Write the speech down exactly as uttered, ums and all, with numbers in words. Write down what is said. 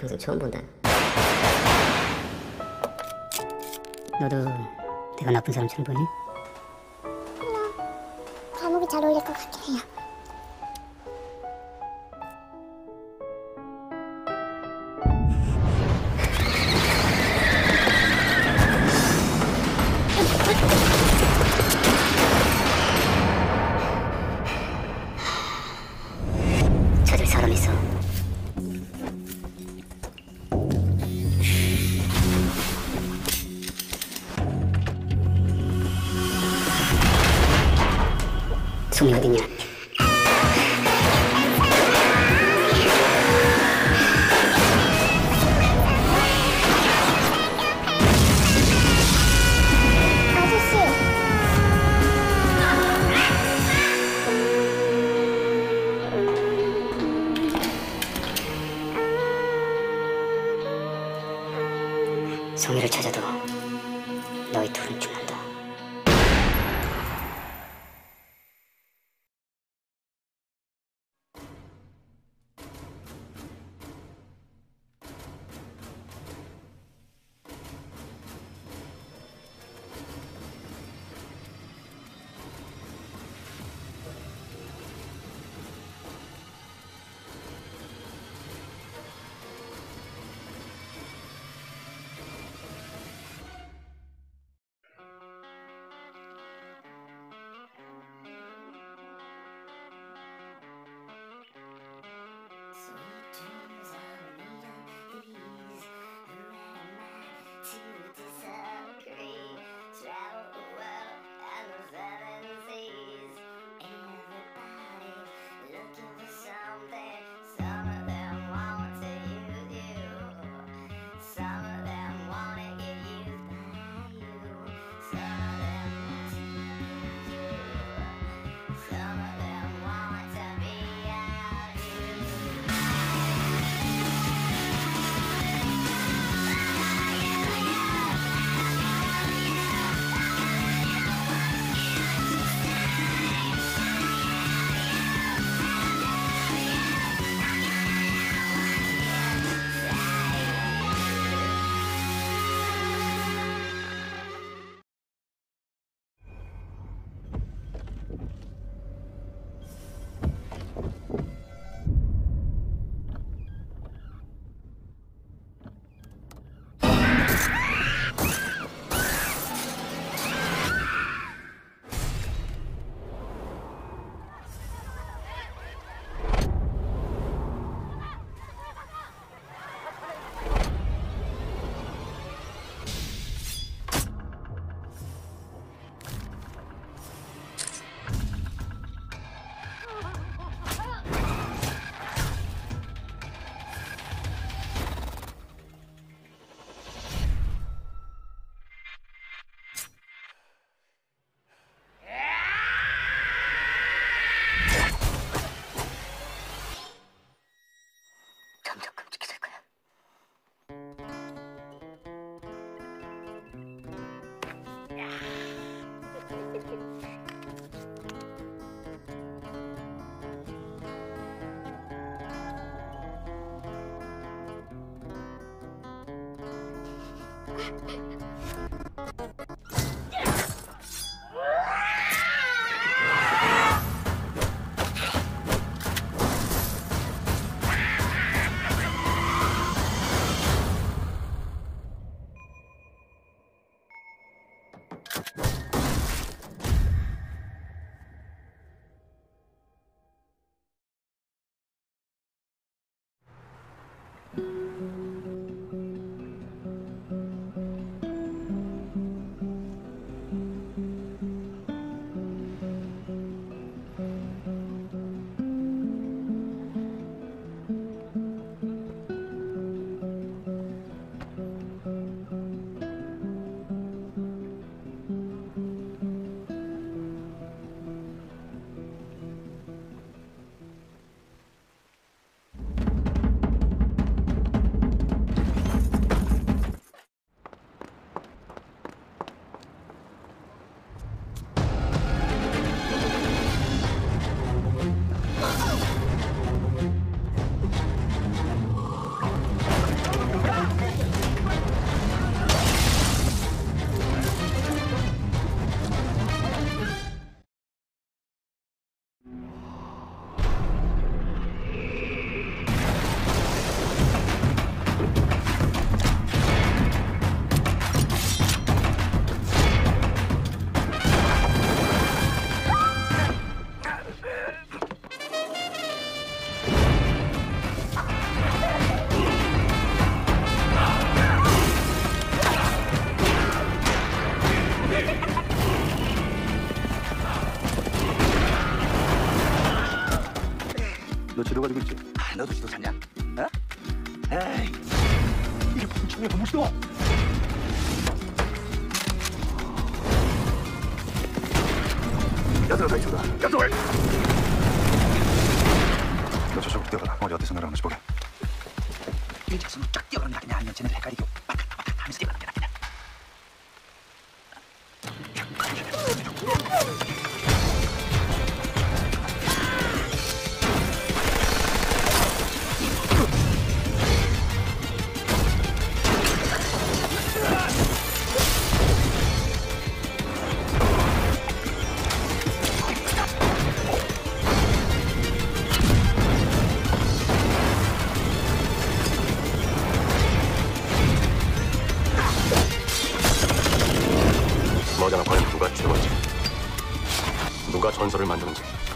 평생 처음 본다. 너도 내가 나쁜 사람처럼 보니? 그냥 감옥이 잘 어울릴 것 같긴 해요. 찾을 사람 있어. 송이 어딨냐? 아저씨. 송이를 찾아도 너희 둘은 죽는다. 점점 끔찍해질 거야. 너 지도 가지고 있지? 아, 너도 지도 찾냐? 어? 에이, 이게 무슨 총이야, 무슨 놈? 야들아 다 이쪽이다. 야들! 너 저쪽으로 뛰어가라. 머리 어디서 날아오는지 보게. 이 자손은 쫙 뛰어가는 게 낫겠냐, 아니면 쟤네들 헷갈리고 빠삭 빠삭 하면서 뛰어가는 게 낫겠냐? 머지않아 과연 누가 최고인지, 누가 전설을 만드는지